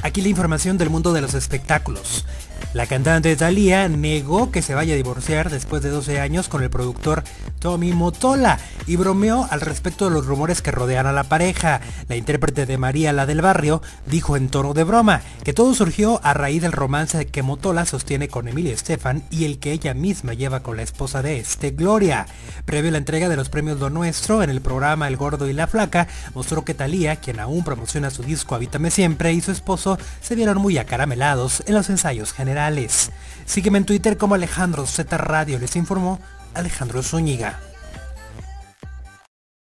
Aquí la información del mundo de los espectáculos. La cantante Thalía negó que se vaya a divorciar después de 12 años con el productor Tommy Mottola y bromeó al respecto de los rumores que rodean a la pareja. La intérprete de María la del Barrio dijo en tono de broma que todo surgió a raíz del romance que Mottola sostiene con Emilio Estefan y el que ella misma lleva con la esposa de este, Gloria. Previo a la entrega de los premios Lo Nuestro en el programa El Gordo y la Flaca, mostró que Thalía, quien aún promociona su disco Habítame Siempre, y su esposo se vieron muy acaramelados en los ensayos generales. Sígueme en Twitter como Alejandro Z Radio, les informó Alejandro Zúñiga.